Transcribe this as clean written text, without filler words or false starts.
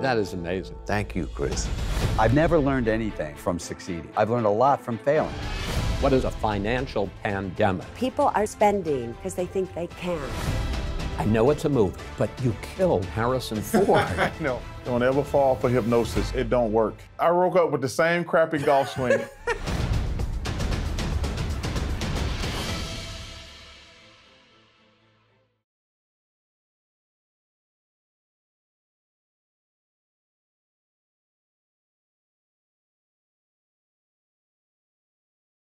That is amazing. Thank you, Chris. I've never learned anything from succeeding. I've learned a lot from failing. What is a financial pandemic? People are spending because they think they can. I know it's a movie, but you killed Harrison Ford. I know. Don't ever fall for hypnosis. It don't work. I woke up with the same crappy golf swing